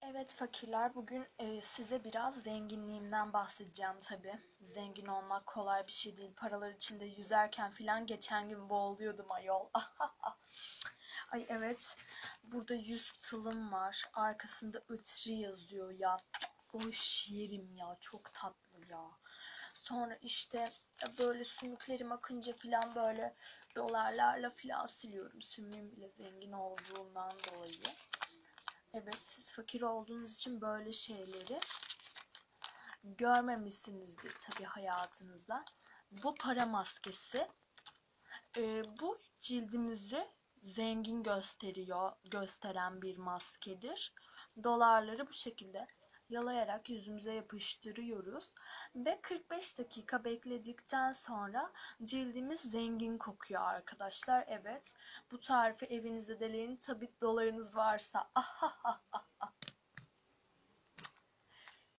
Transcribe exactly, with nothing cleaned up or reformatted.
Evet fakirler, bugün e, size biraz zenginliğimden bahsedeceğim tabii. Zengin olmak kolay bir şey değil. Paralar içinde yüzerken filan geçen gün boğuluyordum ayol. Ay evet, burada yüz tılım var. Arkasında ıtri yazıyor ya. Boş yerim ya, çok tatlı ya. Sonra işte e, böyle sümüklerim akınca filan böyle dolarlarla filan siliyorum. Sümüğüm bile zengin olduğundan dolayı. Evet, siz fakir olduğunuz için böyle şeyleri görmemişsinizdir tabii hayatınızda. Bu para maskesi. Ee, bu cildimizi zengin gösteriyor, gösteren bir maskedir. Dolarları bu şekilde yalayarak yüzümüze yapıştırıyoruz ve kırk beş dakika bekledikten sonra cildimiz zengin kokuyor arkadaşlar. Evet, bu tarifi evinizde deneyin tabii dolarınız varsa.